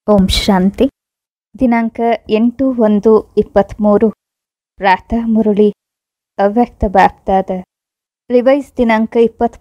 ಓಂ ಶಾಂತಿ. ದಿನಾಂಕ 8/1/23 ಪ್ರಾತಃ ಮುರಳಿ ಅವ್ಯಕ್ತ ಬಾಪ್ತಾದ. ರಿವೈಸ್ ದಿನಾಂಕ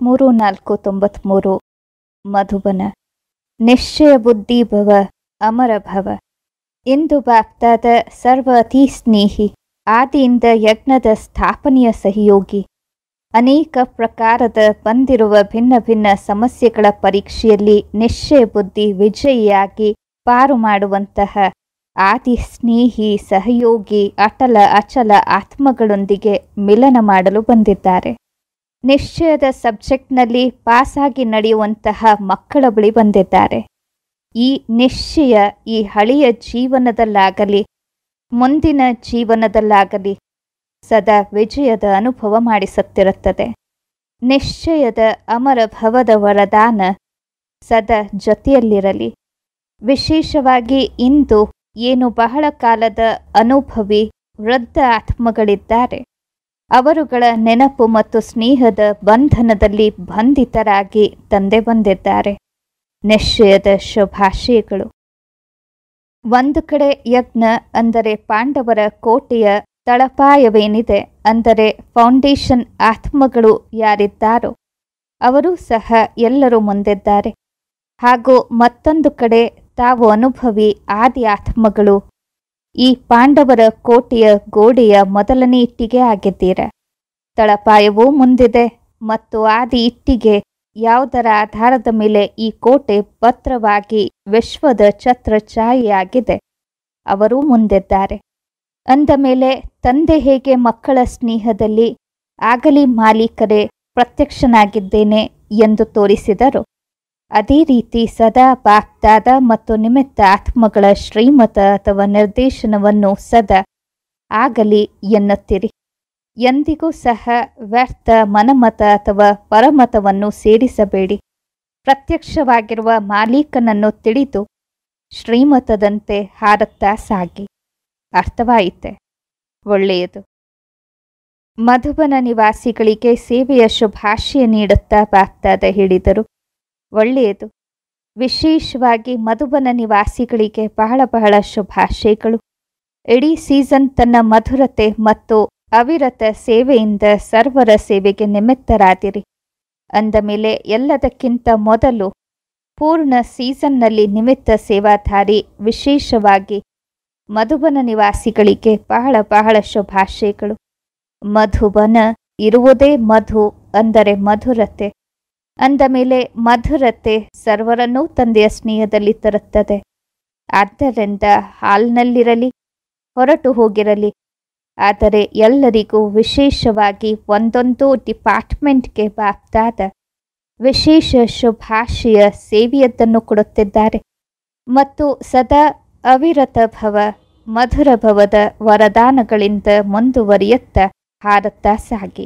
23/4/93 ಮಧುಬನ. ನಿಶ್ಚಯ ಬುದ್ಧಿ ಭವ ಅಮರ ಭವ. ಇಂದು ಬಾಪ್ತಾದ ಸರ್ವ ಅತಿ ಸ್ನೇಹಿ, ಆದಿಯಿಂದ ಯಜ್ಞದ ಸ್ಥಾಪನೆಯ ಸಹಯೋಗಿ, ಅನೇಕ ಪ್ರಕಾರದ ಬಂದಿರುವ ಭಿನ್ನ ಭಿನ್ನ ಸಮಸ್ಯೆಗಳ ಪರೀಕ್ಷೆಯಲ್ಲಿ ನಿಶ್ಚಯ ಬುದ್ಧಿ ವಿಜಯಿಯಾಗಿ ಪಾರು ಮಾಡುವಂತಹ ಆದಿ ಸ್ನೇಹಿ, ಸಹಯೋಗಿ, ಅಟಲ ಅಚಲ ಆತ್ಮಗಳೊಂದಿಗೆ ಮಿಲನ ಮಾಡಲು ಬಂದಿದ್ದಾರೆ. ನಿಶ್ಚಯದ ಸಬ್ಜೆಕ್ಟ್ನಲ್ಲಿ ಪಾಸಾಗಿ ನಡೆಯುವಂತಹ ಮಕ್ಕಳ ಬಳಿ ಬಂದಿದ್ದಾರೆ. ಈ ನಿಶ್ಚಯ ಈ ಹಳೆಯ ಜೀವನದಲ್ಲಾಗಲಿ ಮುಂದಿನ ಜೀವನದಲ್ಲಾಗಲಿ ಸದಾ ವಿಜಯದ ಅನುಭವ ಮಾಡಿಸುತ್ತಿರುತ್ತದೆ. ನಿಶ್ಚಯದ ಅಮರ ಭವದ ವರದಾನ ಸದಾ ಜೊತೆಯಲ್ಲಿರಲಿ. ವಿಶೇಷವಾಗಿ ಇಂದು ಏನು ಬಹಳ ಕಾಲದ ಅನುಭವಿ ವೃದ್ಧ ಆತ್ಮಗಳಿದ್ದಾರೆ, ಅವರುಗಳ ನೆನಪು ಮತ್ತು ಸ್ನೇಹದ ಬಂಧನದಲ್ಲಿ ಬಂಧಿತರಾಗಿ ತಂದೆ ಬಂದಿದ್ದಾರೆ. ನಿಶ್ಚಯದ ಶುಭಾಶಯಗಳು. ಒಂದು ಕಡೆ ಯಜ್ಞ ಅಂದರೆ ಪಾಂಡವರ ಕೋಟೆಯ ತಳಪಾಯವೇನಿದೆ, ಅಂದರೆ ಫೌಂಡೇಶನ್ ಆತ್ಮಗಳು ಯಾರಿದ್ದಾರೋ ಅವರು ಸಹ ಎಲ್ಲರೂ ಮುಂದಿದ್ದಾರೆ. ಹಾಗೂ ಮತ್ತೊಂದು ಕಡೆ ತಾವು ಅನುಭವಿ ಆದಿ ಆತ್ಮಗಳು ಈ ಪಾಂಡವರ ಕೋಟೆಯ ಗೋಡೆಯ ಮೊದಲನೇ ಇಟ್ಟಿಗೆ ಆಗಿದ್ದೀರ. ತಳಪಾಯವೂ ಮುಂದಿದೆ ಮತ್ತು ಆದಿ ಇಟ್ಟಿಗೆ ಯಾವುದರ ಆಧಾರದ ಮೇಲೆ ಈ ಕೋಟೆ ಭದ್ರವಾಗಿ ವಿಶ್ವದ ಛತ್ರಛಾಯೆಯಾಗಿದೆ ಅವರೂ ಮುಂದಿದ್ದಾರೆ. ಅಂದ ಮೇಲೆ ತಂದೆ ಹೇಗೆ ಮಕ್ಕಳ ಸ್ನೇಹದಲ್ಲಿ ಆಗಲಿ ಮಾಲೀಕರೇ ಪ್ರತ್ಯಕ್ಷನಾಗಿದ್ದೇನೆ ಎಂದು ತೋರಿಸಿದರು, ಅದೇ ರೀತಿ ಸದಾ ಬಾಪ್ದಾದ ಮತ್ತು ನಿಮಿತ್ತ ಆತ್ಮಗಳ ಶ್ರೀಮತ ಅಥವಾ ನಿರ್ದೇಶನವನ್ನು ಸದಾ ಆಗಲಿ ಎನ್ನುತ್ತೀರಿ. ಎಂದಿಗೂ ಸಹ ವ್ಯರ್ಥ ಮನಮತ ಅಥವಾ ಪರಮತವನ್ನು ಸೇರಿಸಬೇಡಿ. ಪ್ರತ್ಯಕ್ಷವಾಗಿರುವ ಮಾಲೀಕನನ್ನು ತಿಳಿದು ಶ್ರೀಮತದಂತೆ ಹಾರುತ್ತಾ ಸಾಗಿ. ಅರ್ಥವಾಯಿತೆ? ಒಳ್ಳೆಯದು. ಮಧುಬನ ನಿವಾಸಿಗಳಿಗೆ ಸೇವೆಯ ಶುಭಾಶಯ ನೀಡುತ್ತಾ ಬಾಪ್ತಾದ ಹೇಳಿದರು, ಒಳ್ಳೆಯದು. ವಿಶೇಷವಾಗಿ ಮಧುಬನ ನಿವಾಸಿಗಳಿಗೆ ಬಹಳ ಬಹಳ ಶುಭಾಶಯಗಳು. ಇಡೀ ಸೀಸನ್ ತನ್ನ ಮಧುರತೆ ಮತ್ತು ಅವಿರತ ಸೇವೆಯಿಂದ ಸರ್ವರ ಸೇವೆಗೆ ನಿಮಿತ್ತರಾದಿರಿ. ಅಂದ ಮೇಲೆ ಎಲ್ಲದಕ್ಕಿಂತ ಮೊದಲು ಪೂರ್ಣ ಸೀಸನ್ನಲ್ಲಿ ನಿಮಿತ್ತ ಸೇವಾಧಾರಿ ವಿಶೇಷವಾಗಿ ಮಧುಬನ ನಿವಾಸಿಗಳಿಗೆ ಬಹಳ ಬಹಳ ಶುಭಾಶಯಗಳು. ಮಧುಬನ ಇರುವುದೇ ಮಧು ಅಂದರೆ ಮಧುರತೆ. ಅಂದ ಮೇಲೆ ಮಧುರತೆ ಸರ್ವರನ್ನೂ ತಂದೆಯ ಸ್ನೇಹದಲ್ಲಿ ತರುತ್ತದೆ. ಆದ್ದರಿಂದ ಹಾಲ್ನಲ್ಲಿರಲಿ ಹೊರಟು ಹೋಗಿರಲಿ, ಆದರೆ ಎಲ್ಲರಿಗೂ ವಿಶೇಷವಾಗಿ ಒಂದೊಂದು ಡಿಪಾರ್ಟ್ಮೆಂಟ್ಗೆ ಬಾಪ್ತಾದ ವಿಶೇಷ ಶುಭಾಶಯ ಸೇವೆಯದ್ದನ್ನು ಕೊಡುತ್ತಿದ್ದಾರೆ ಮತ್ತು ಸದಾ ಅವಿರತ ಭವ ಮಧುರ ಭವದ ವರದಾನಗಳಿಂದ ಮುಂದುವರಿಯುತ್ತಾ ಹಾರುತ್ತಾ ಸಾಗಿ.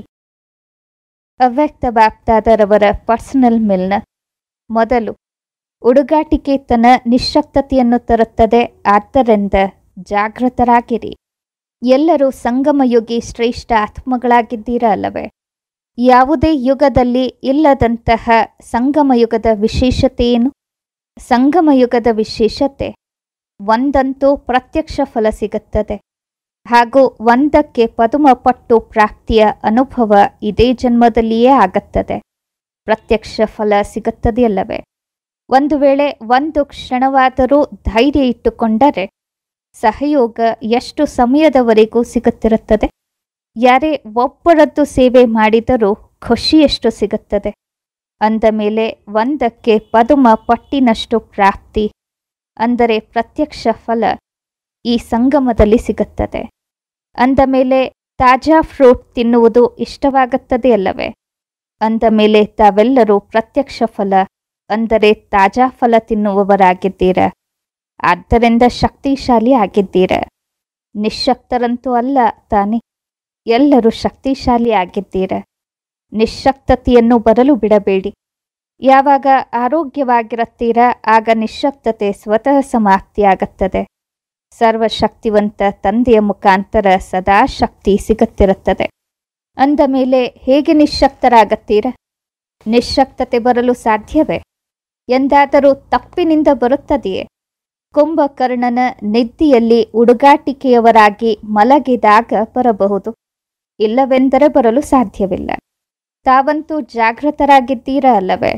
ಅವ್ಯಕ್ತ ಬಾಪ್ತಾದರವರ ಪರ್ಸನಲ್ ಮಿಲ್ನ. ಮೊದಲು ಉಡುಗಾಟಿಕೆತನ ನಿಶ್ಶಕ್ತತೆಯನ್ನು ತರುತ್ತದೆ, ಆದ್ದರಿಂದ ಜಾಗೃತರಾಗಿರಿ. ಎಲ್ಲರೂ ಸಂಗಮಯುಗಿ ಶ್ರೇಷ್ಠ ಆತ್ಮಗಳಾಗಿದ್ದೀರಾ ಅಲ್ಲವೇ? ಯಾವುದೇ ಯುಗದಲ್ಲಿ ಇಲ್ಲದಂತಹ ಸಂಗಮಯುಗದ ವಿಶೇಷತೆ ಏನು? ಸಂಗಮಯುಗದ ವಿಶೇಷತೆ ಒಂದಂತೂ ಪ್ರತ್ಯಕ್ಷ ಫಲ ಸಿಗುತ್ತದೆ, ಹಾಗೂ ಒಂದಕ್ಕೆ ಪದುಮಪಟ್ಟು ಪ್ರಾಪ್ತಿಯ ಅನುಭವ ಇದೇ ಜನ್ಮದಲ್ಲಿಯೇ ಆಗುತ್ತದೆ. ಪ್ರತ್ಯಕ್ಷ ಫಲ ಸಿಗುತ್ತದೆಯಲ್ಲವೇ? ಒಂದು ವೇಳೆ ಒಂದು ಕ್ಷಣವಾದರೂ ಧೈರ್ಯ ಇಟ್ಟುಕೊಂಡರೆ ಸಹಯೋಗ ಎಷ್ಟು ಸಮಯದವರೆಗೂ ಸಿಗುತ್ತಿರುತ್ತದೆ. ಯಾರೇ ಒಬ್ಬರದ್ದು ಸೇವೆ ಮಾಡಿದರೂ ಖುಷಿಯಷ್ಟು ಸಿಗುತ್ತದೆ. ಅಂದ ಮೇಲೆ ಒಂದಕ್ಕೆ ಪದುಮ ಪಟ್ಟಿನಷ್ಟು ಪ್ರಾಪ್ತಿ ಅಂದರೆ ಪ್ರತ್ಯಕ್ಷ ಫಲ ಈ ಸಂಗಮದಲ್ಲಿ ಸಿಗುತ್ತದೆ. ಅಂದ ಮೇಲೆ ತಾಜಾ ಫ್ರೂಟ್ ತಿನ್ನುವುದು ಇಷ್ಟವಾಗುತ್ತದೆ ಅಲ್ಲವೇ? ಅಂದ ಮೇಲೆ ತಾವೆಲ್ಲರೂ ಪ್ರತ್ಯಕ್ಷ ಫಲ ಅಂದರೆ ತಾಜಾ ಫಲ ತಿನ್ನುವವರಾಗಿದ್ದೀರ. ಆದ್ದರಿಂದ ಶಕ್ತಿಶಾಲಿ ಆಗಿದ್ದೀರ. ನಿಶ್ಶಕ್ತರಂತೂ ಅಲ್ಲ ತಾನೆ? ಎಲ್ಲರೂ ಶಕ್ತಿಶಾಲಿ ಆಗಿದ್ದೀರ. ನಿಶ್ಶಕ್ತತೆಯನ್ನು ಬರಲು ಬಿಡಬೇಡಿ. ಯಾವಾಗ ಆರೋಗ್ಯವಾಗಿರುತ್ತೀರಾ ಆಗ ನಿಶ್ಶಕ್ತತೆ ಸ್ವತಃ ಸಮಾಪ್ತಿಯಾಗುತ್ತದೆ. ಸರ್ವಶಕ್ತಿವಂತ ತಂದೆಯ ಮುಖಾಂತರ ಸದಾ ಶಕ್ತಿ ಸಿಗುತ್ತಿರುತ್ತದೆ. ಅಂದ ಮೇಲೆ ಹೇಗೆ ನಿಶ್ಶಕ್ತರಾಗುತ್ತೀರ? ನಿಶ್ಶಕ್ತತೆ ಬರಲು ಸಾಧ್ಯವೇ? ಎಂದಾದರೂ ತಪ್ಪಿನಿಂದ ಬರುತ್ತದೆಯೇ? ಕುಂಭಕರ್ಣನ ನಿದ್ದಿಯಲ್ಲಿ ಹುಡುಗಾಟಿಕೆಯವರಾಗಿ ಮಲಗಿದಾಗ ಬರಬಹುದು, ಇಲ್ಲವೆಂದರೆ ಬರಲು ಸಾಧ್ಯವಿಲ್ಲ. ತಾವಂತೂ ಜಾಗೃತರಾಗಿದ್ದೀರಾ ಅಲ್ಲವೇ?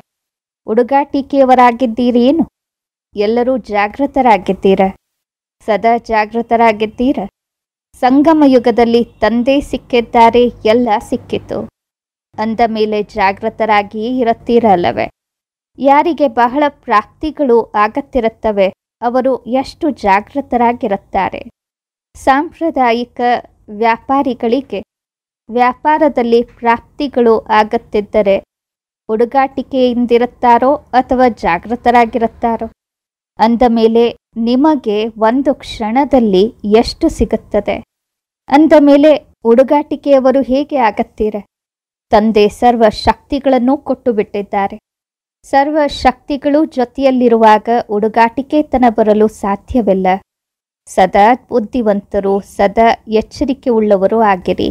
ಹುಡುಗಾಟಿಕೆಯವರಾಗಿದ್ದೀರೇನು? ಎಲ್ಲರೂ ಜಾಗೃತರಾಗಿದ್ದೀರ, ಸದಾ ಜಾಗೃತರಾಗಿದ್ದೀರ. ಸಂಗಮ ಯುಗದಲ್ಲಿ ತಂದೆ ಸಿಕ್ಕಿದ್ದಾರೆ, ಎಲ್ಲ ಸಿಕ್ಕಿತು ಅಂದ ಮೇಲೆ ಜಾಗೃತರಾಗಿಯೇ ಇರುತ್ತೀರ ಅಲ್ಲವೇ? ಯಾರಿಗೆ ಬಹಳ ಪ್ರಾಪ್ತಿಗಳು ಆಗತ್ತಿರುತ್ತವೆ ಅವರು ಎಷ್ಟು ಜಾಗೃತರಾಗಿರುತ್ತಾರೆ. ಸಾಂಪ್ರದಾಯಿಕ ವ್ಯಾಪಾರಿಗಳಿಗೆ ವ್ಯಾಪಾರದಲ್ಲಿ ಪ್ರಾಪ್ತಿಗಳು ಆಗತ್ತಿದ್ದರೆ ಹುಡುಗಾಟಿಕೆಯಿಂದಿರುತ್ತಾರೋ ಅಥವಾ ಜಾಗೃತರಾಗಿರುತ್ತಾರೋ? ಅಂದ ಮೇಲೆ ನಿಮಗೆ ಒಂದು ಕ್ಷಣದಲ್ಲಿ ಎಷ್ಟು ಸಿಗುತ್ತದೆ? ಅಂದ ಮೇಲೆ ಹುಡುಗಾಟಿಕೆಯವರು ಹೇಗೆ ಆಗತ್ತೀರ? ತಂದೆ ಸರ್ವ ಶಕ್ತಿಗಳನ್ನು ಕೊಟ್ಟು ಬಿಟ್ಟಿದ್ದಾರೆ. ಸರ್ವ ಶಕ್ತಿಗಳು ಜೊತೆಯಲ್ಲಿರುವಾಗ ಹುಡುಗಾಟಿಕೆತನ ಬರಲು ಸಾಧ್ಯವಿಲ್ಲ. ಸದಾ ಬುದ್ಧಿವಂತರು, ಸದಾ ಎಚ್ಚರಿಕೆ ಉಳ್ಳವರು ಆಗಿರಿ.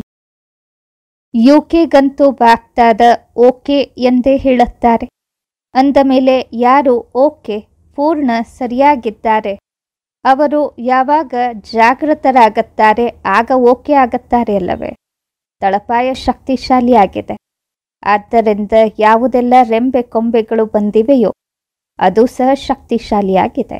ಯುಕೆಗಂತೂ ಬಾಗ್ದಾದ ಓಕೆ ಎಂದೇ ಹೇಳುತ್ತಾರೆ. ಅಂದ ಮೇಲೆ ಯಾರು ಓಕೆ ಪೂರ್ಣ ಸರಿಯಾಗಿದ್ದಾರೆ ಅವರು ಯಾವಾಗ ಜಾಗೃತರಾಗುತ್ತಾರೆ ಆಗ ಓಕೆ ಆಗುತ್ತಾರೆ ಅಲ್ಲವೇ? ತಳಪಾಯ ಶಕ್ತಿಶಾಲಿಯಾಗಿದೆ. ಆದ್ದರಿಂದ ಯಾವುದೆಲ್ಲ ರೆಂಬೆ ಕೊಂಬೆಗಳು ಬಂದಿವೆಯೋ ಅದು ಸಹ ಶಕ್ತಿಶಾಲಿಯಾಗಿದೆ.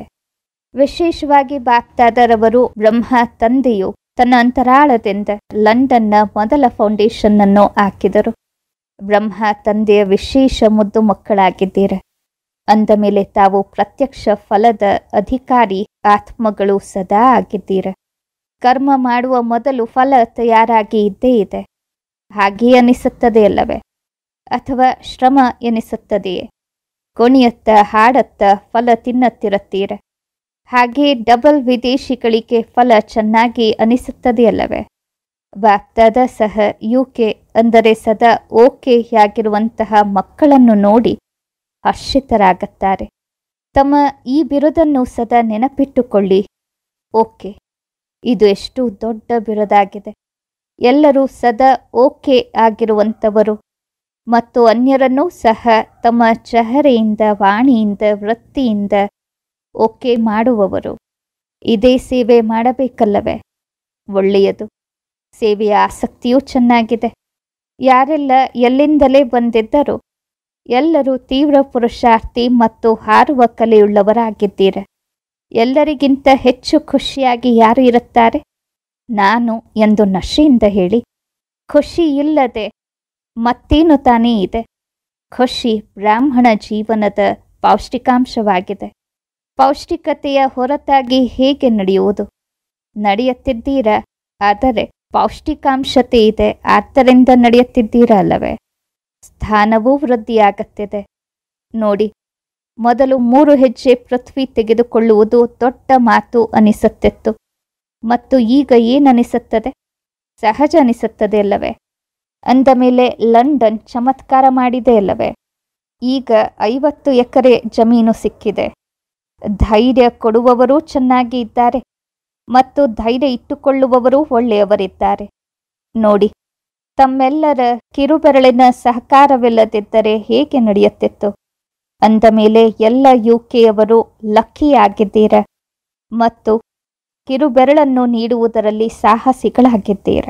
ವಿಶೇಷವಾಗಿ ಬಾಗ್ದಾದರವರು ಬ್ರಹ್ಮ ತಂದೆಯು ತನ್ನ ಅಂತರಾಳದಿಂದ ಲಂಡನ್ನ ಮೊದಲ ಫೌಂಡೇಶನ್ ಅನ್ನು ಹಾಕಿದರು. ಬ್ರಹ್ಮ ತಂದೆಯ ವಿಶೇಷ ಮುದ್ದು ಮಕ್ಕಳಾಗಿದ್ದೀರ. ಅಂದ ಮೇಲೆ ತಾವು ಪ್ರತ್ಯಕ್ಷ ಫಲದ ಅಧಿಕಾರಿ ಆತ್ಮಗಳು ಸದಾ ಆಗಿದ್ದೀರ. ಕರ್ಮ ಮಾಡುವ ಮೊದಲು ಫಲ ತಯಾರಾಗಿ ಇದ್ದೇ ಇದೆ. ಹಾಗೆಯೇ ಅನಿಸುತ್ತದೆ ಅಲ್ಲವೇ? ಅಥವಾ ಶ್ರಮ ಎನಿಸುತ್ತದೆಯೇ? ಕುಣಿಯತ್ತ ಹಾಡತ್ತ ಫಲ ತಿನ್ನತ್ತಿರುತ್ತೀರ. ಹಾಗೆ ಡಬಲ್ ವಿದೇಶಿಗಳಿಗೆ ಫಲ ಚೆನ್ನಾಗಿ ಅನಿಸುತ್ತದೆಯಲ್ಲವೇ? ಬಾಗ್ದಾದ ಸಹ ಯುಕೆ ಅಂದರೆ ಸದಾ ಓಕೆಯಾಗಿರುವಂತಹ ಮಕ್ಕಳನ್ನು ನೋಡಿ ಹರ್ಷಿತರಾಗುತ್ತಾರೆ. ತಮ್ಮ ಈ ಬಿರುದನ್ನು ಸದಾ ನೆನಪಿಟ್ಟುಕೊಳ್ಳಿ. ಓಕೆ, ಇದು ಎಷ್ಟು ದೊಡ್ಡ ಬಿರುದಾಗಿದೆ. ಎಲ್ಲರೂ ಸದಾ ಓಕೆ ಆಗಿರುವಂಥವರು ಮತ್ತು ಅನ್ಯರನ್ನೂ ಸಹ ತಮ್ಮ ಚಹರೆಯಿಂದ, ವಾಣಿಯಿಂದ, ವೃತ್ತಿಯಿಂದ ಓಕೆ ಮಾಡುವವರು. ಇದೇ ಸೇವೆ ಮಾಡಬೇಕಲ್ಲವೇ? ಒಳ್ಳೆಯದು. ಸೇವೆಯ ಆಸಕ್ತಿಯೂ ಚೆನ್ನಾಗಿದೆ. ಯಾರೆಲ್ಲ ಎಲ್ಲಿಂದಲೇ ಬಂದಿದ್ದರೂ ಎಲ್ಲರೂ ತೀವ್ರ ಪುರುಷಾರ್ಥಿ ಮತ್ತು ಹಾರುವ ಕಲೆಯುಳ್ಳವರಾಗಿದ್ದೀರ. ಎಲ್ಲರಿಗಿಂತ ಹೆಚ್ಚು ಖುಷಿಯಾಗಿ ಯಾರು ಇರುತ್ತಾರೆ? ನಾನು ಎಂದು ನಶೆಯಿಂದ ಹೇಳಿ. ಖುಷಿ ಇಲ್ಲದೆ ಮತ್ತೇನು ತಾನೇ ಇದೆ? ಖುಷಿ ಬ್ರಾಹ್ಮಣ ಜೀವನದ ಪೌಷ್ಟಿಕಾಂಶವಾಗಿದೆ. ಪೌಷ್ಟಿಕತೆಯ ಹೊರತಾಗಿ ಹೇಗೆ ನಡೆಯುವುದು? ನಡೆಯುತ್ತಿದ್ದೀರ, ಆದರೆ ಪೌಷ್ಟಿಕಾಂಶತೆ ಇದೆ, ಆದ್ದರಿಂದ ನಡೆಯುತ್ತಿದ್ದೀರ ಅಲ್ಲವೇ? ಸ್ಥಾನವೂ ವೃದ್ಧಿಯಾಗುತ್ತಿದೆ. ನೋಡಿ, ಮೊದಲು 3 ಹೆಜ್ಜೆ ಪೃಥ್ವಿ ತೆಗೆದುಕೊಳ್ಳುವುದು ದೊಡ್ಡ ಮಾತು ಅನಿಸುತ್ತಿತ್ತು. ಮತ್ತು ಈಗ ಏನನಿಸುತ್ತದೆ? ಸಹಜ ಅನಿಸುತ್ತದೆ ಅಲ್ಲವೇ? ಅಂದ ಮೇಲೆ ಲಂಡನ್ ಚಮತ್ಕಾರ ಮಾಡಿದೆ ಅಲ್ಲವೇ? ಈಗ 50 ಎಕರೆ ಜಮೀನು ಸಿಕ್ಕಿದೆ. ಧೈರ್ಯ ಕೊಡುವವರೂ ಚೆನ್ನಾಗಿ ಇದ್ದಾರೆ ಮತ್ತು ಧೈರ್ಯ ಇಟ್ಟುಕೊಳ್ಳುವವರೂ ಒಳ್ಳೆಯವರಿದ್ದಾರೆ. ನೋಡಿ, ತಮ್ಮೆಲ್ಲರ ಕಿರುಬೆರಳಿನ ಸಹಕಾರವಿಲ್ಲದಿದ್ದರೆ ಹೇಗೆ ನಡೆಯುತ್ತಿತ್ತು? ಅಂದ ಮೇಲೆ ಎಲ್ಲ ಯುಕೆಯವರು ಲಕ್ಕಿಯಾಗಿದ್ದೀರ ಮತ್ತು ಕಿರುಬೆರಳನ್ನು ನೀಡುವುದರಲ್ಲಿ ಸಾಹಸಿಗಳಾಗಿದ್ದೀರ.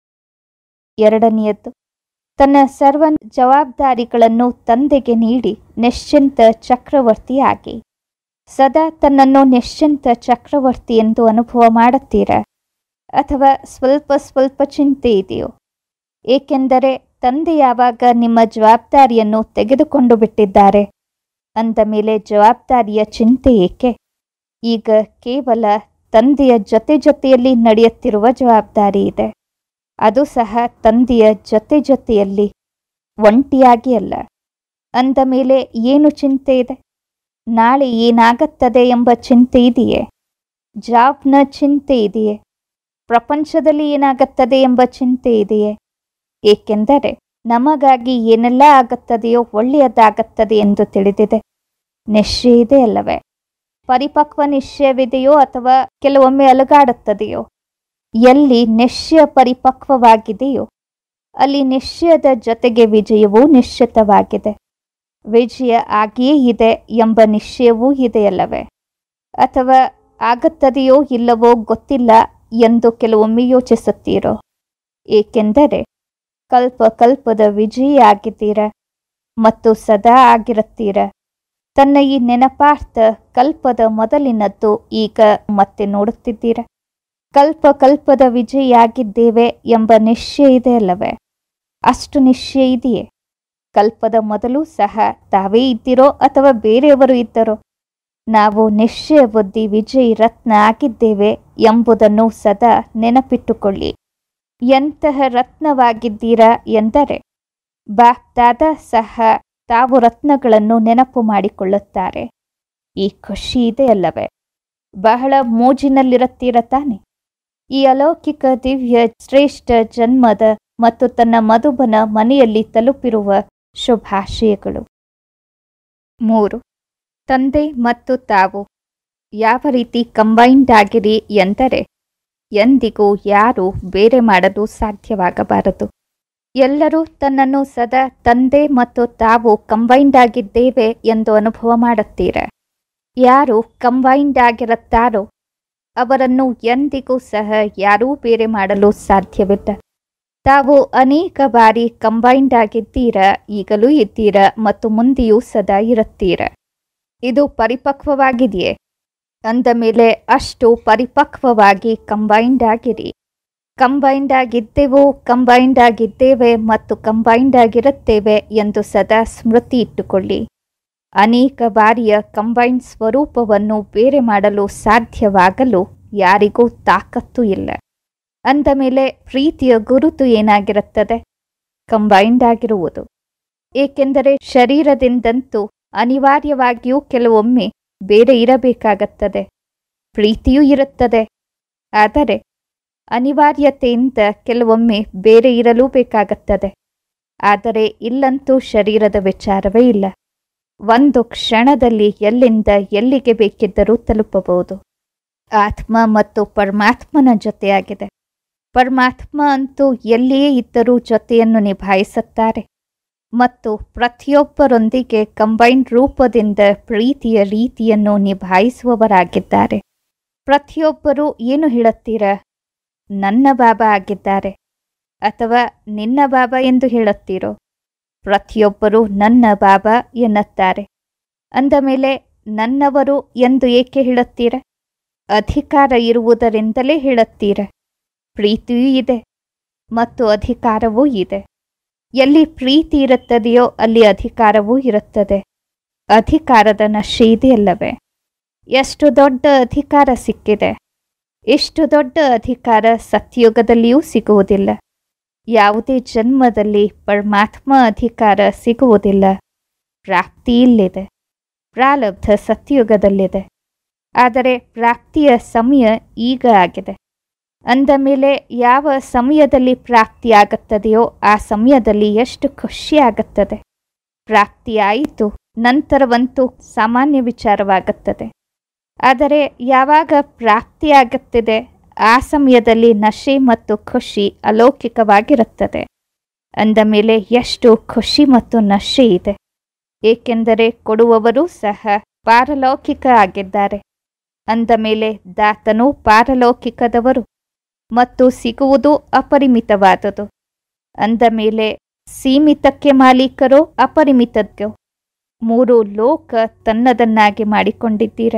ಎರಡನೆಯದ್ದು, ತನ್ನ ಸರ್ವ ಜವಾಬ್ದಾರಿಗಳನ್ನು ತಂದೆಗೆ ನೀಡಿ ನಿಶ್ಚಿಂತ ಚಕ್ರವರ್ತಿಯಾಗಿ. ಸದಾ ತನ್ನನ್ನು ನಿಶ್ಚಿಂತ ಚಕ್ರವರ್ತಿ ಎಂದು ಅನುಭವ ಮಾಡುತ್ತೀರ ಅಥವಾ ಸ್ವಲ್ಪ ಸ್ವಲ್ಪ ಚಿಂತೆ ಇದೆಯೋ? ಏಕೆಂದರೆ ತಂದೆ ಯಾವಾಗ ನಿಮ್ಮ ಜವಾಬ್ದಾರಿಯನ್ನು ತೆಗೆದುಕೊಂಡು ಬಿಟ್ಟಿದ್ದಾರೆ, ಅಂದ ಮೇಲೆ ಜವಾಬ್ದಾರಿಯ ಚಿಂತೆ ಏಕೆ? ಈಗ ಕೇವಲ ತಂದೆಯ ಜೊತೆಯಲ್ಲಿ ನಡೆಯುತ್ತಿರುವ ಜವಾಬ್ದಾರಿ ಇದೆ. ಅದು ಸಹ ತಂದೆಯ ಜೊತೆಯಲ್ಲಿ, ಒಂಟಿಯಾಗಿ ಅಲ್ಲ. ಅಂದ ಮೇಲೆ ಏನು ಚಿಂತೆ ಇದೆ? ನಾಳೆ ಏನಾಗುತ್ತದೆ ಎಂಬ ಚಿಂತೆ ಇದೆಯೇ? ಜಾಬ್ನ ಚಿಂತೆ ಇದೆಯೇ? ಪ್ರಪಂಚದಲ್ಲಿ ಏನಾಗುತ್ತದೆ ಎಂಬ ಚಿಂತೆ ಇದೆಯೇ? ಏಕೆಂದರೆ ನಮಗಾಗಿ ಏನೆಲ್ಲ ಆಗುತ್ತದೆಯೋ ಒಳ್ಳೆಯದಾಗುತ್ತದೆ ಎಂದು ತಿಳಿದಿದೆ. ನಿಶ್ಚಯ ಇದೆ ಅಲ್ಲವೇ? ಪರಿಪಕ್ವ ನಿಶ್ಚಯವಿದೆಯೋ ಅಥವಾ ಕೆಲವೊಮ್ಮೆ ಅಲುಗಾಡುತ್ತದೆಯೋ? ಎಲ್ಲಿ ನಿಶ್ಚಯ ಪರಿಪಕ್ವವಾಗಿದೆಯೋ ಅಲ್ಲಿ ನಿಶ್ಚಯದ ಜೊತೆಗೆ ವಿಜಯವೂ ನಿಶ್ಚಿತವಾಗಿದೆ. ವಿಜಯ ಆಗಿಯೇ ಇದೆ ಎಂಬ ನಿಶ್ಚಯವೂ ಇದೆಯಲ್ಲವೇ? ಅಥವಾ ಆಗುತ್ತದೆಯೋ ಇಲ್ಲವೋ ಗೊತ್ತಿಲ್ಲ ಎಂದು ಕೆಲವೊಮ್ಮೆ ಯೋಚಿಸುತ್ತೀರೋ. ಏಕೆಂದರೆ ಕಲ್ಪ ಕಲ್ಪದ ವಿಜಯಿಯಾಗಿದ್ದೀರ ಮತ್ತು ಸದಾ ಆಗಿರುತ್ತೀರ. ತನ್ನ ಈ ನೆನಪಾರ್ಥ ಕಲ್ಪದ ಮೊದಲಿನದ್ದು ಈಗ ಮತ್ತೆ ನೋಡುತ್ತಿದ್ದೀರ. ಕಲ್ಪ ಕಲ್ಪದ ವಿಜಯಿಯಾಗಿದ್ದೇವೆ ಎಂಬ ನಿಶ್ಚಯ ಇದೆ ಅಲ್ಲವೇ? ಅಷ್ಟು ನಿಶ್ಚಯ ಇದೆಯೇ? ಕಲ್ಪದ ಮೊದಲು ಸಹ ತಾವೇ ಇದ್ದಿರೋ ಅಥವಾ ಬೇರೆಯವರು ಇದ್ದರೋ? ನಾವು ನಿಶ್ಚಯ ಬುದ್ಧಿ ವಿಜಯಿ ರತ್ನ ಆಗಿದ್ದೇವೆ ಎಂಬುದನ್ನು ಸದಾ ನೆನಪಿಟ್ಟುಕೊಳ್ಳಿ. ಎಂತಹ ರತ್ನವಾಗಿದ್ದೀರಾ ಎಂದರೆ ಬಾಪ್ದಾದ ಸಹ ತಾವು ರತ್ನಗಳನ್ನು ನೆನಪು ಮಾಡಿಕೊಳ್ಳುತ್ತಾರೆ. ಈ ಖುಷಿ ಇದೆ ಅಲ್ಲವೇ? ಬಹಳ ಮೋಜಿನಲ್ಲಿರುತ್ತೀರ ತಾನೆ? ಈ ಅಲೌಕಿಕ ದಿವ್ಯ ಶ್ರೇಷ್ಠ ಜನ್ಮದ ಮತ್ತು ತನ್ನ ಮಧುಬನ ಮನೆಯಲ್ಲಿ ತಲುಪಿರುವ ಶುಭಾಶಯಗಳು. 3. ತಂದೆ ಮತ್ತು ತಾವು ಯಾವ ರೀತಿ ಕಂಬೈನ್ಡ್ ಆಗಿರಿ ಎಂದರೆ ಎಂದಿಗೂ ಯಾರೂ ಬೇರೆ ಮಾಡಲು ಸಾಧ್ಯವಾಗಬಾರದು. ಎಲ್ಲರೂ ತನ್ನನ್ನು ಸದಾ ತಂದೆ ಮತ್ತು ತಾವು ಕಂಬೈನ್ಡ್ ಆಗಿದ್ದೇವೆ ಎಂದು ಅನುಭವ ಮಾಡುತ್ತೀರ. ಯಾರು ಕಂಬೈನ್ಡ್ ಆಗಿರುತ್ತಾರೋ ಅವರನ್ನು ಎಂದಿಗೂ ಸಹ ಯಾರೂ ಬೇರೆ ಮಾಡಲು ಸಾಧ್ಯವಿಲ್ಲ. ತಾವು ಅನೇಕ ಬಾರಿ ಕಂಬೈನ್ಡ್ ಆಗಿದ್ದೀರ, ಈಗಲೂ ಇದ್ದೀರ ಮತ್ತು ಮುಂದೆಯೂ ಸದಾ ಇರುತ್ತೀರ. ಇದು ಪರಿಪಕ್ವವಾಗಿದೆಯೇ? ಅಂದ ಮೇಲೆ ಅಷ್ಟು ಪರಿಪಕ್ವವಾಗಿ ಕಂಬೈನ್ಡ್ ಆಗಿರಿ. ಕಂಬೈನ್ಡ್ ಆಗಿದ್ದೆವು, ಕಂಬೈನ್ಡ್ ಆಗಿದ್ದೇವೆ ಮತ್ತು ಕಂಬೈನ್ಡ್ ಆಗಿರುತ್ತೇವೆ ಎಂದು ಸದಾ ಸ್ಮೃತಿ ಇಟ್ಟುಕೊಳ್ಳಿ. ಅನೇಕ ಬಾರಿಯ ಕಂಬೈನ್ಡ್ ಸ್ವರೂಪವನ್ನು ಬೇರೆ ಮಾಡಲು ಸಾಧ್ಯವಾಗಲು ಯಾರಿಗೂ ತಾಕತ್ತು ಇಲ್ಲ. ಅಂದ ಮೇಲೆ ಪ್ರೀತಿಯ ಗುರುತು ಏನಾಗಿರುತ್ತದೆ? ಕಂಬೈನ್ಡ್ ಆಗಿರುವುದು. ಏಕೆಂದರೆ ಶರೀರದಿಂದಂತೂ ಅನಿವಾರ್ಯವಾಗಿಯೂ ಕೆಲವೊಮ್ಮೆ ಬೇರೆ ಇರಬೇಕಾಗುತ್ತದೆ. ಪ್ರೀತಿಯೂ ಇರುತ್ತದೆ, ಆದರೆ ಅನಿವಾರ್ಯತೆಯಿಂದ ಕೆಲವೊಮ್ಮೆ ಬೇರೆ ಇರಲೂ ಬೇಕಾಗುತ್ತದೆ. ಆದರೆ ಇಲ್ಲಂತೂ ಶರೀರದ ವಿಚಾರವೇ ಇಲ್ಲ. ಒಂದು ಕ್ಷಣದಲ್ಲಿ ಎಲ್ಲಿಂದ ಎಲ್ಲಿಗೆ ಬೇಕಿದ್ದರೂ ತಲುಪಬಹುದು. ಆತ್ಮ ಮತ್ತು ಪರಮಾತ್ಮನ ಜೊತೆಯಾಗಿದೆ. ಪರಮಾತ್ಮ ಅಂತೂ ಎಲ್ಲಿಯೇ ಇದ್ದರೂ ಜೊತೆಯನ್ನು ನಿಭಾಯಿಸುತ್ತಾರೆ ಮತ್ತು ಪ್ರತಿಯೊಬ್ಬರೊಂದಿಗೆ ಕಂಬೈನ್ಡ್ ರೂಪದಿಂದ ಪ್ರೀತಿಯ ರೀತಿಯನ್ನು ನಿಭಾಯಿಸುವವರಾಗಿದ್ದಾರೆ. ಪ್ರತಿಯೊಬ್ಬರೂ ಏನು ಹೇಳುತ್ತೀರಾ? ನನ್ನ ಬಾಬಾ ಆಗಿದ್ದಾರೆ ಅಥವಾ ನಿನ್ನ ಬಾಬಾ ಎಂದು ಹೇಳುತ್ತೀರೋ? ಪ್ರತಿಯೊಬ್ಬರೂ ನನ್ನ ಬಾಬಾ ಎನ್ನುತ್ತಾರೆ. ಅಂದ ಮೇಲೆ ನನ್ನವರು ಎಂದು ಏಕೆ ಹೇಳುತ್ತೀರ? ಅಧಿಕಾರ ಇರುವುದರಿಂದಲೇ ಹೇಳುತ್ತೀರ. ಪ್ರೀತಿಯೂ ಇದೆ ಮತ್ತು ಅಧಿಕಾರವೂ ಇದೆ. ಎಲ್ಲಿ ಪ್ರೀತಿ ಇರುತ್ತದೆಯೋ ಅಲ್ಲಿ ಅಧಿಕಾರವೂ ಇರುತ್ತದೆ. ಅಧಿಕಾರದ ನಶೆ ಇದೆಯಲ್ಲವೇ? ಎಷ್ಟು ದೊಡ್ಡ ಅಧಿಕಾರ ಸಿಕ್ಕಿದೆ. ಇಷ್ಟು ದೊಡ್ಡ ಅಧಿಕಾರ ಸತ್ಯುಗದಲ್ಲಿಯೂ ಸಿಗುವುದಿಲ್ಲ. ಯಾವುದೇ ಜನ್ಮದಲ್ಲಿ ಪರಮಾತ್ಮ ಅಧಿಕಾರ ಸಿಗುವುದಿಲ್ಲ. ಪ್ರಾಪ್ತಿ ಇಲ್ಲಿದೆ. ಪ್ರಾರಬ್ಧ ಸತ್ಯುಗದಲ್ಲಿದೆ. ಆದರೆ ಪ್ರಾಪ್ತಿಯ ಸಮಯ ಈಗ ಆಗಿದೆ. ಅಂದ ಮೇಲೆ ಯಾವ ಸಮಯದಲ್ಲಿ ಪ್ರಾಪ್ತಿಯಾಗುತ್ತದೆಯೋ ಆ ಸಮಯದಲ್ಲಿ ಎಷ್ಟು ಖುಷಿಯಾಗುತ್ತದೆ. ಪ್ರಾಪ್ತಿಯಾಯಿತು ನಂತರವಂತೂ ಸಾಮಾನ್ಯ ವಿಚಾರವಾಗುತ್ತದೆ. ಆದರೆ ಯಾವಾಗ ಪ್ರಾಪ್ತಿಯಾಗುತ್ತಿದೆ ಆ ಸಮಯದಲ್ಲಿ ನಶೆ ಮತ್ತು ಖುಷಿ ಅಲೌಕಿಕವಾಗಿರುತ್ತದೆ. ಅಂದ ಮೇಲೆ ಎಷ್ಟು ಖುಷಿ ಮತ್ತು ನಶೆ ಇದೆ. ಏಕೆಂದರೆ ಕೊಡುವವರು ಸಹ ಪಾರಲೌಕಿಕ ಆಗಿದ್ದಾರೆ. ಅಂದ ಮೇಲೆ ದಾತನೂ ಪಾರಲೌಕಿಕದವರು ಮತ್ತು ಸಿಗುವುದು ಅಪರಿಮಿತವಾದುದು. ಅಂದ ಮೇಲೆ ಸೀಮಿತಕ್ಕೆ ಮಾಲೀಕರೋ ಅಪರಿಮಿತದ್ದು. 3 ಲೋಕ ತನ್ನದನ್ನಾಗಿ ಮಾಡಿಕೊಂಡಿದ್ದೀರ.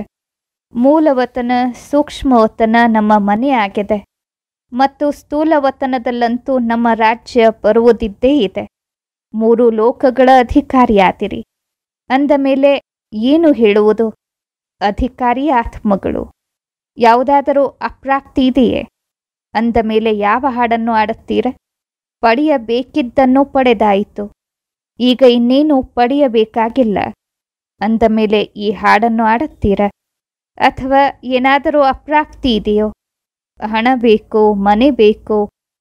ಮೂಲವತನ ಸೂಕ್ಷ್ಮವತನ ನಮ್ಮ ಮನೆ ಆಗಿದೆ ಮತ್ತು ಸ್ಥೂಲವತನದಲ್ಲಂತೂ ನಮ್ಮ ರಾಜ್ಯ ಬರುವುದಿದ್ದೇ ಇದೆ. 3 ಲೋಕಗಳ ಅಧಿಕಾರಿಯಾದಿರಿ. ಅಂದ ಮೇಲೆ ಏನು ಹೇಳುವುದು? ಅಧಿಕಾರಿ ಆತ್ಮಗಳು. ಯಾವುದಾದರೂ ಅಪ್ರಾಪ್ತಿ ಇದೆಯೇ? ಅಂದ ಮೇಲೆ ಯಾವ ಹಾಡನ್ನು ಆಡುತ್ತೀರ? ಪಡೆಯಬೇಕಿದ್ದನ್ನು ಪಡೆದಾಯಿತು. ಈಗ ಇನ್ನೇನು ಪಡೆಯಬೇಕಾಗಿಲ್ಲ. ಅಂದ ಮೇಲೆ ಈ ಹಾಡನ್ನು ಆಡುತ್ತೀರ? ಅಥವಾ ಏನಾದರೂ ಅಪ್ರಾಪ್ತಿ ಇದೆಯೋ? ಹಣ ಬೇಕು, ಮನೆ ಬೇಕು,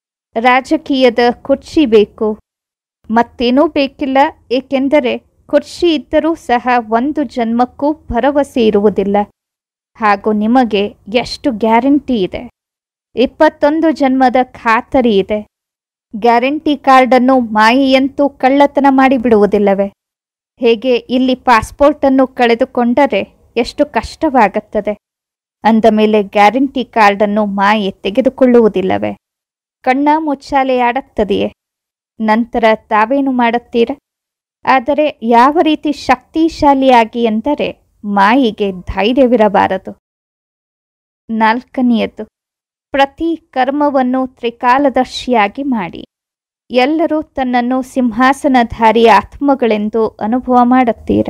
ರಾಜಕೀಯದ ಕುರ್ಚಿ ಬೇಕು, ಮತ್ತೇನೂ ಬೇಕಿಲ್ಲ. ಏಕೆಂದರೆ ಕುರ್ಚಿ ಇದ್ದರೂ ಸಹ ಒಂದು ಜನ್ಮಕ್ಕೂ ಭರವಸೆ ಇರುವುದಿಲ್ಲ. ಹಾಗೂ ನಿಮಗೆ ಎಷ್ಟು ಗ್ಯಾರಂಟಿ ಇದೆ? 21 ಜನ್ಮದ ಖಾತರಿ ಇದೆ. ಗ್ಯಾರಂಟಿ ಕಾರ್ಡನ್ನು ಮಾಯೆಯಂತೂ ಕಳ್ಳತನ ಮಾಡಿಬಿಡುವುದಿಲ್ಲವೇ? ಹೇಗೆ ಇಲ್ಲಿ ಪಾಸ್ಪೋರ್ಟನ್ನು ಕಳೆದುಕೊಂಡರೆ ಎಷ್ಟು ಕಷ್ಟವಾಗುತ್ತದೆ. ಅಂದ ಮೇಲೆ ಗ್ಯಾರಂಟಿ ಕಾರ್ಡನ್ನು ಮಾಯೆ ತೆಗೆದುಕೊಳ್ಳುವುದಿಲ್ಲವೇ? ಕಣ್ಣ ಮುಚ್ಚಾಲೆಯಾಡುತ್ತದೆಯೇ? ನಂತರ ತಾವೇನು ಮಾಡುತ್ತೀರ? ಆದರೆ ಯಾವ ರೀತಿ ಶಕ್ತಿಶಾಲಿಯಾಗಿ ಎಂದರೆ ಮಾಯಿಗೆ ಧೈರ್ಯವಿರಬಾರದು. 4ನೇಯದ್ದು, ಪ್ರತಿ ಕರ್ಮವನ್ನು ತ್ರಿಕಾಲದರ್ಶಿಯಾಗಿ ಮಾಡಿ. ಎಲ್ಲರೂ ತನ್ನನ್ನು ಸಿಂಹಾಸನಧಾರಿ ಆತ್ಮಗಳೆಂದು ಅನುಭವ ಮಾಡುತ್ತೀರ.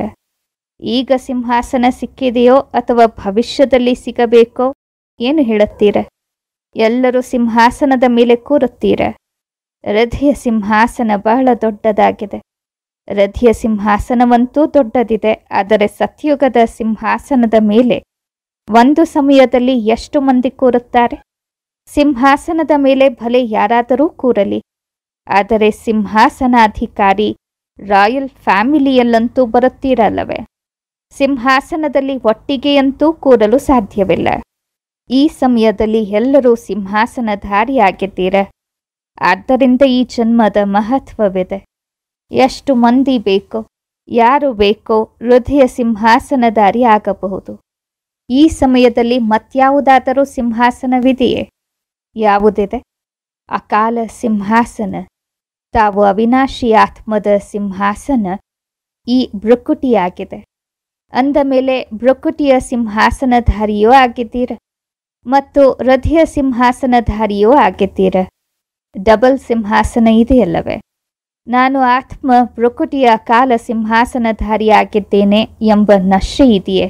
ಈಗ ಸಿಂಹಾಸನ ಸಿಕ್ಕಿದೆಯೋ ಅಥವಾ ಭವಿಷ್ಯದಲ್ಲಿ ಸಿಗಬೇಕೋ ಏನು ಹೇಳುತ್ತೀರ? ಎಲ್ಲರೂ ಸಿಂಹಾಸನದ ಮೇಲೆ ಕೂರುತ್ತೀರ. ಹೃದಯ ಸಿಂಹಾಸನ ಬಹಳ ದೊಡ್ಡದಾಗಿದೆ. ಹೃದಯ ಸಿಂಹಾಸನವಂತೂ ದೊಡ್ಡದಿದೆ. ಆದರೆ ಸತ್ಯುಗದ ಸಿಂಹಾಸನದ ಮೇಲೆ ಒಂದು ಸಮಯದಲ್ಲಿ ಎಷ್ಟು ಮಂದಿ ಕೂರುತ್ತಾರೆ? ಸಿಂಹಾಸನದ ಮೇಲೆ ಭಲೆ ಯಾರಾದರೂ ಕೂರಲಿ, ಆದರೆ ಸಿಂಹಾಸನಾಧಿಕಾರಿ ರಾಯಲ್ ಫ್ಯಾಮಿಲಿಯಲ್ಲಂತೂ ಬರುತ್ತೀರಲ್ಲವೇ? ಸಿಂಹಾಸನದಲ್ಲಿ ಒಟ್ಟಿಗೆಯಂತೂ ಕೂರಲು ಸಾಧ್ಯವಿಲ್ಲ. ಈ ಸಮಯದಲ್ಲಿ ಎಲ್ಲರೂ ಸಿಂಹಾಸನಧಾರಿಯಾಗಿದ್ದೀರ. ಆದ್ದರಿಂದ ಈ ಜನ್ಮದ ಮಹತ್ವವಿದೆ. ಎಷ್ಟು ಮಂದಿ ಬೇಕೋ, ಯಾರು ಬೇಕೋ ಹೃದಯ ಸಿಂಹಾಸನಧಾರಿ ಆಗಬಹುದು. ಈ ಸಮಯದಲ್ಲಿ ಮತ್ಯಾವುದಾದರೂ ಸಿಂಹಾಸನವಿದೆಯೇ? ಯಾವುದಿದೆ? ಅಕಾಲ ಸಿಂಹಾಸನ. ತಾವು ಅವಿನಾಶಿ ಆತ್ಮದ ಸಿಂಹಾಸನ ಈ ಭೃಕುಟಿಯಾಗಿದೆ. ಅಂದ ಮೇಲೆ ಭೃಕುಟಿಯ ಸಿಂಹಾಸನಧಾರಿಯೂ ಆಗಿದ್ದೀರ ಮತ್ತು ಹೃದಯ ಸಿಂಹಾಸನಧಾರಿಯೂ ಆಗಿದ್ದೀರ. ಡಬಲ್ ಸಿಂಹಾಸನ ಇದೆಯಲ್ಲವೇ? ನಾನು ಆತ್ಮ ಭೃಕುಟಿಯ ಅಕಾಲ ಸಿಂಹಾಸನಧಾರಿಯಾಗಿದ್ದೇನೆ ಎಂಬ ನಶೆ ಇದೆಯೇ?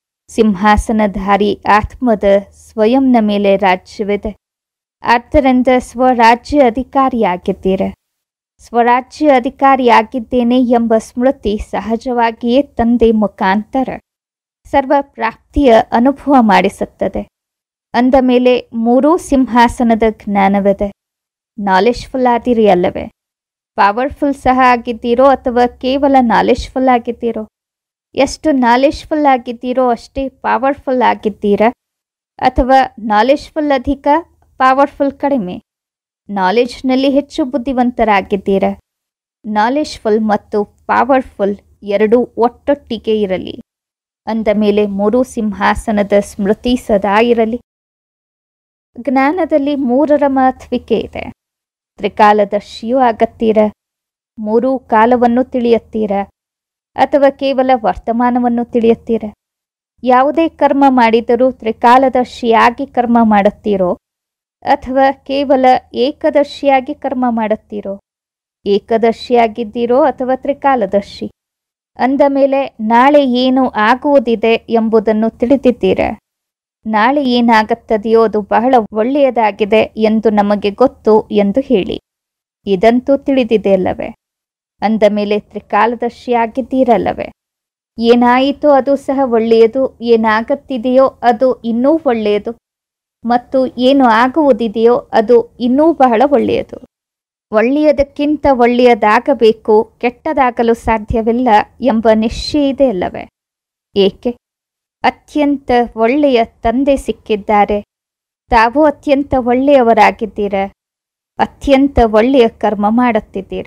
ಸಿಂಹಾಸನಧಾರಿ ಆತ್ಮದ ಸ್ವಯಂನ ಮೇಲೆ ರಾಜ್ಯವಿದೆ. ಆದ್ದರಿಂದ ಸ್ವರಾಜ್ಯ ಅಧಿಕಾರಿಯಾಗಿದ್ದೀರ. ಸ್ವರಾಜ್ಯ ಅಧಿಕಾರಿಯಾಗಿದ್ದೇನೆ ಎಂಬ ಸ್ಮೃತಿ ಸಹಜವಾಗಿಯೇ ತಂದೆ ಮುಖಾಂತರ ಸರ್ವ ಪ್ರಾಪ್ತಿಯ ಅನುಭವ ಮಾಡಿಸುತ್ತದೆ. ಅಂದ ಮೇಲೆ ಮೂರೂ ಸಿಂಹಾಸನದ ಜ್ಞಾನವಿದೆ. ನಾಲೆಜ್ಫುಲ್ ಆದಿರಿ ಅಲ್ಲವೇ? ಪವರ್ಫುಲ್ ಸಹ ಆಗಿದ್ದೀರೋ ಅಥವಾ ಕೇವಲ ನಾಲೆಜ್ಫುಲ್ ಆಗಿದ್ದೀರೋ? ಎಷ್ಟು ನಾಲೆಜ್ಫುಲ್ ಆಗಿದ್ದೀರೋ ಅಷ್ಟೇ ಪವರ್ಫುಲ್ ಆಗಿದ್ದೀರಾ? ಅಥವಾ ನಾಲೆಜ್ಫುಲ್ ಅಧಿಕ, ಪವರ್ಫುಲ್ ಕಡಿಮೆ? ನಾಲೆಜ್ನಲ್ಲಿ ಹೆಚ್ಚು ಬುದ್ಧಿವಂತರಾಗಿದ್ದೀರಾ? ನಾಲೆಜ್ಫುಲ್ ಮತ್ತು ಪವರ್ಫುಲ್ ಎರಡೂ ಒಟ್ಟೊಟ್ಟಿಗೆ ಇರಲಿ. ಅಂದ ಮೇಲೆ ಮೂರೂ ಸಿಂಹಾಸನದ ಸ್ಮೃತಿ ಸದಾ ಇರಲಿ. ಜ್ಞಾನದಲ್ಲಿ ಮೂರರ ಮಹತ್ವಿಕೆ ಇದೆ. ತ್ರಿಕಾಲದರ್ಶಿಯೂ ಆಗತ್ತೀರ, ಮೂರೂ ಕಾಲವನ್ನು ತಿಳಿಯುತ್ತೀರ, ಅಥವಾ ಕೇವಲ ವರ್ತಮಾನವನ್ನು ತಿಳಿಯುತ್ತೀರ. ಯಾವುದೇ ಕರ್ಮ ಮಾಡಿದರೂ ತ್ರಿಕಾಲದರ್ಶಿಯಾಗಿ ಕರ್ಮ ಮಾಡುತ್ತೀರೋ ಅಥವಾ ಕೇವಲ ಏಕದರ್ಶಿಯಾಗಿ ಕರ್ಮ ಮಾಡುತ್ತೀರೋ? ಏಕದರ್ಶಿಯಾಗಿದ್ದೀರೋ ಅಥವಾ ತ್ರಿಕಾಲದರ್ಶಿ? ಅಂದ ಮೇಲೆ ನಾಳೆ ಏನು ಆಗುವುದಿದೆ ಎಂಬುದನ್ನು ತಿಳಿದಿದ್ದೀರ. ನಾಳೆ ಏನಾಗುತ್ತದೆಯೋ ಅದು ಬಹಳ ಒಳ್ಳೆಯದಾಗಿದೆ ಎಂದು ನಮಗೆ ಗೊತ್ತು ಎಂದು ಹೇಳಿ. ಇದಂತೂ ತಿಳಿದಿದೆ ಅಲ್ಲವೇ? ಅಂದ ಮೇಲೆ ತ್ರಿಕಾಲದರ್ಶಿಯಾಗಿದ್ದೀರಲ್ಲವೇ? ಏನಾಯಿತೋ ಅದು ಸಹ ಒಳ್ಳೆಯದು, ಏನಾಗುತ್ತಿದೆಯೋ ಅದು ಇನ್ನೂ ಒಳ್ಳೆಯದು, ಮತ್ತು ಏನು ಆಗುವುದಿದೆಯೋ ಅದು ಇನ್ನೂ ಬಹಳ ಒಳ್ಳೆಯದು. ಒಳ್ಳೆಯದಕ್ಕಿಂತ ಒಳ್ಳೆಯದಾಗಬೇಕು, ಕೆಟ್ಟದಾಗಲು ಸಾಧ್ಯವಿಲ್ಲ ಎಂಬ ನಿಶ್ಚಯ ಇದೆ ಅಲ್ಲವೇ? ಏಕೆ? ಅತ್ಯಂತ ಒಳ್ಳೆಯ ತಂದೆ ಸಿಕ್ಕಿದ್ದಾರೆ. ತಾವು ಅತ್ಯಂತ ಒಳ್ಳೆಯವರಾಗಿದ್ದೀರ. ಅತ್ಯಂತ ಒಳ್ಳೆಯ ಕರ್ಮ ಮಾಡುತ್ತಿದ್ದೀರ.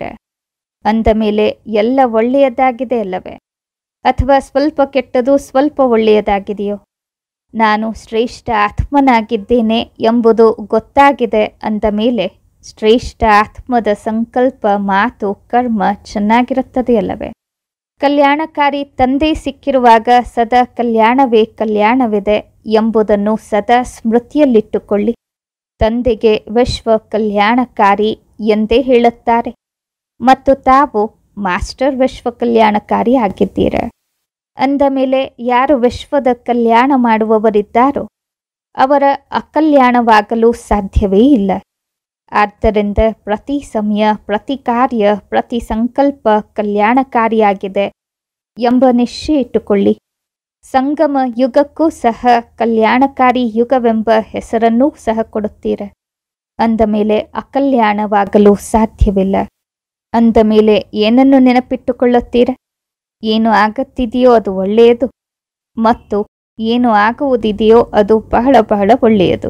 ಅಂದ ಮೇಲೆ ಎಲ್ಲ ಒಳ್ಳೆಯದಾಗಿದೆ ಅಲ್ಲವೇ? ಅಥವಾ ಸ್ವಲ್ಪ ಕೆಟ್ಟದು, ಸ್ವಲ್ಪ ಒಳ್ಳೆಯದಾಗಿದೆಯೋ? ನಾನು ಶ್ರೇಷ್ಠ ಆತ್ಮನಾಗಿದ್ದೇನೆ ಎಂಬುದು ಗೊತ್ತಾಗಿದೆ. ಅಂದ ಮೇಲೆ ಶ್ರೇಷ್ಠ ಆತ್ಮದ ಸಂಕಲ್ಪ, ಮಾತು, ಕರ್ಮ ಚೆನ್ನಾಗಿರುತ್ತದೆಯಲ್ಲವೇ? ಕಲ್ಯಾಣಕಾರಿ ತಂದೆ ಸಿಕ್ಕಿರುವಾಗ ಸದಾ ಕಲ್ಯಾಣವೇ ಕಲ್ಯಾಣವಿದೆ ಎಂಬುದನ್ನು ಸದಾ ಸ್ಮೃತಿಯಲ್ಲಿಟ್ಟುಕೊಳ್ಳಿ. ತಂದೆಗೆ ವಿಶ್ವ ಕಲ್ಯಾಣಕಾರಿ ಎಂದೇ ಹೇಳುತ್ತಾರೆ ಮತ್ತು ತಾವು ಮಾಸ್ಟರ್ ವಿಶ್ವ ಕಲ್ಯಾಣಕಾರಿ ಆಗಿದ್ದೀರ. ಅಂದ ಮೇಲೆ ಯಾರು ವಿಶ್ವದ ಕಲ್ಯಾಣ ಮಾಡುವವರಿದ್ದಾರೋ ಅವರ ಅಕಲ್ಯಾಣವಾಗಲು ಸಾಧ್ಯವೇ ಇಲ್ಲ. ಆದ್ದರಿಂದ ಪ್ರತಿ ಸಮಯ, ಪ್ರತಿ ಕಾರ್ಯ, ಪ್ರತಿ ಸಂಕಲ್ಪ ಕಲ್ಯಾಣಕಾರಿಯಾಗಿದೆ ಎಂಬ ನಿಶ್ಚಯ ಇಟ್ಟುಕೊಳ್ಳಿ. ಸಂಗಮ ಯುಗಕ್ಕೂ ಸಹ ಕಲ್ಯಾಣಕಾರಿ ಯುಗವೆಂಬ ಹೆಸರನ್ನೂ ಸಹ ಕೊಡುತ್ತೀರ. ಅಂದ ಮೇಲೆ ಅಕಲ್ಯಾಣವಾಗಲು ಸಾಧ್ಯವಿಲ್ಲ. ಅಂದ ಮೇಲೆ ಏನನ್ನು ನೆನಪಿಟ್ಟುಕೊಳ್ಳುತ್ತೀರ? ಏನು ಆಗುತ್ತಿದೆಯೋ ಅದು ಒಳ್ಳೆಯದು ಮತ್ತು ಏನು ಆಗುವುದಿದೆಯೋ ಅದು ಬಹಳ ಬಹಳ ಒಳ್ಳೆಯದು.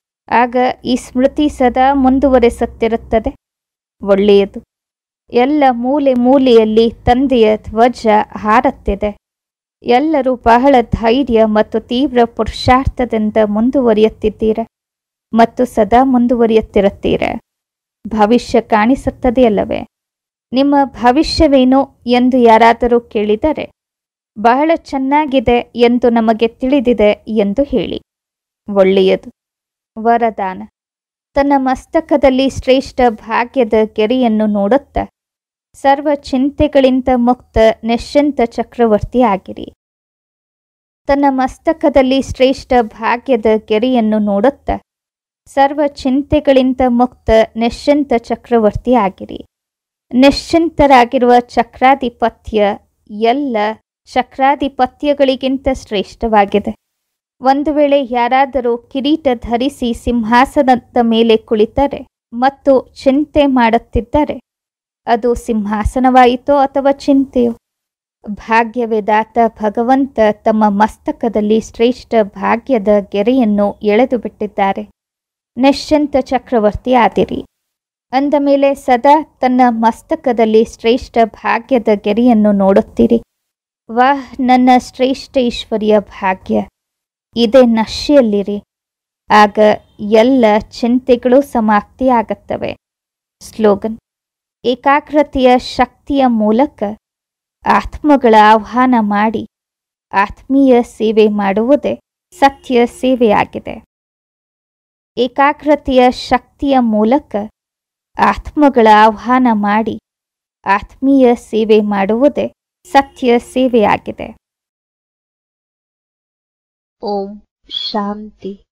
ಆಗ ಈ ಸ್ಮೃತಿ ಸದಾ ಮುಂದುವರೆಸುತ್ತಿರುತ್ತದೆ. ಒಳ್ಳೆಯದು. ಎಲ್ಲ ಮೂಲೆ ಮೂಲೆಯಲ್ಲಿ ತಂದೆಯ ಧ್ವಜ ಹಾರುತ್ತಿದೆ. ಎಲ್ಲರೂ ಬಹಳ ಧೈರ್ಯ ಮತ್ತು ತೀವ್ರ ಪುರುಷಾರ್ಥದಿಂದ ಮುಂದುವರಿಯುತ್ತಿದ್ದೀರ ಮತ್ತು ಸದಾ ಮುಂದುವರಿಯುತ್ತಿರುತ್ತೀರ. ಭವಿಷ್ಯ ಕಾಣಿಸುತ್ತದೆಯಲ್ಲವೇ? ನಿಮ್ಮ ಭವಿಷ್ಯವೇನು ಎಂದು ಯಾರಾದರೂ ಕೇಳಿದರೆ ಬಹಳ ಚೆನ್ನಾಗಿದೆ ಎಂದು ನಮಗೆ ತಿಳಿದಿದೆ ಎಂದು ಹೇಳಿ. ಒಳ್ಳೆಯದು. ವರದಾನ. ತನ್ನ ಮಸ್ತಕದಲ್ಲಿ ಶ್ರೇಷ್ಠ ಭಾಗ್ಯದ ಗೆರೆಯನ್ನು ನೋಡುತ್ತಾ ಸರ್ವ ಚಿಂತೆಗಳಿಂದ ಮುಕ್ತ ನಿಶ್ಚಿಂತ ಚಕ್ರವರ್ತಿ ಆಗಿರಿ. ತನ್ನ ಮಸ್ತಕದಲ್ಲಿ ಶ್ರೇಷ್ಠ ಭಾಗ್ಯದ ಗೆರೆಯನ್ನು ನೋಡುತ್ತಾ ಸರ್ವ ಚಿಂತೆಗಳಿಂದ ಮುಕ್ತ ನಿಶ್ಚಿಂತ ಚಕ್ರವರ್ತಿ ಆಗಿರಿ. ನಿಶ್ಚಿಂತರಾಗಿರುವ ಚಕ್ರಾಧಿಪತ್ಯ ಎಲ್ಲ ಚಕ್ರಾಧಿಪತ್ಯಗಳಿಗಿಂತ ಶ್ರೇಷ್ಠವಾಗಿದೆ. ಒಂದು ವೇಳೆ ಯಾರಾದರೂ ಕಿರೀಟ ಧರಿಸಿ ಸಿಂಹಾಸನದ ಮೇಲೆ ಕುಳಿತರೆ ಮತ್ತು ಚಿಂತೆ ಮಾಡುತ್ತಿದ್ದರೆ ಅದು ಸಿಂಹಾಸನವಾಯಿತೋ ಅಥವಾ ಚಿಂತೆಯೋ? ಭಾಗ್ಯವೇದಾತ ಭಗವಂತ ತಮ್ಮ ಮಸ್ತಕದಲ್ಲಿ ಶ್ರೇಷ್ಠ ಭಾಗ್ಯದ ಗೆರೆಯನ್ನು ಎಳೆದು ಬಿಟ್ಟಿದ್ದಾರೆ. ನಿಶ್ಚಿಂತ ಚಕ್ರವರ್ತಿ ಆದಿರಿ. ಅಂದ ಮೇಲೆ ಸದಾ ತನ್ನ ಮಸ್ತಕದಲ್ಲಿ ಶ್ರೇಷ್ಠ ಭಾಗ್ಯದ ಗೆರೆಯನ್ನು ನೋಡುತ್ತೀರಿ. ವಾಹ್, ನನ್ನ ಶ್ರೇಷ್ಠ ಈಶ್ವರಿಯ ಭಾಗ್ಯ, ಇದೇ ನಶೆಯಲ್ಲಿರಿ. ಆಗ ಎಲ್ಲ ಚಿಂತೆಗಳು ಸಮಾಪ್ತಿಯಾಗುತ್ತವೆ. ಸ್ಲೋಗನ್. ಏಕಾಗ್ರತೆಯ ಶಕ್ತಿಯ ಮೂಲಕ ಆತ್ಮಗಳ ಆಹ್ವಾನ ಮಾಡಿ ಆತ್ಮೀಯ ಸೇವೆ ಮಾಡುವುದೇ ಸತ್ಯ ಸೇವೆಯಾಗಿದೆ. ಏಕಾಗ್ರತೆಯ ಶಕ್ತಿಯ ಮೂಲಕ ಆತ್ಮಗಳ ಆಹ್ವಾನ ಮಾಡಿ ಆತ್ಮೀಯ ಸೇವೆ ಮಾಡುವುದೇ ಸತ್ಯ ಸೇವೆಯಾಗಿದೆ. ಓಂ ಶಾಂತಿ.